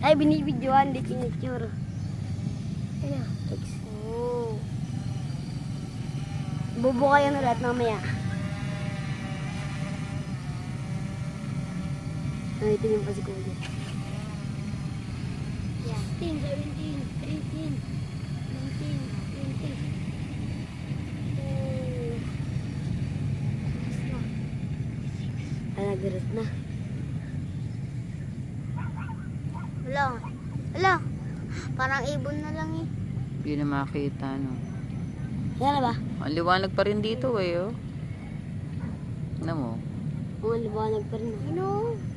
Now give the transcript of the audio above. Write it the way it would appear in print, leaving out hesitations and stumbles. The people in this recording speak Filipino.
Ay, binibidyoan, di pinicture. Ayun, text. Oh. Bubo kayo na lahat mamaya. Ay, tingin pa si Kuya. 16, 17, 18, 19, 20. Ay, nag-rot na. Wala. Wala. Parang ibon na lang eh. Hindi na makita, no? Yan na ba? Ang liwanag pa rin dito, eh, oh. Ano mo? Ang liwanag pa rin. Ano?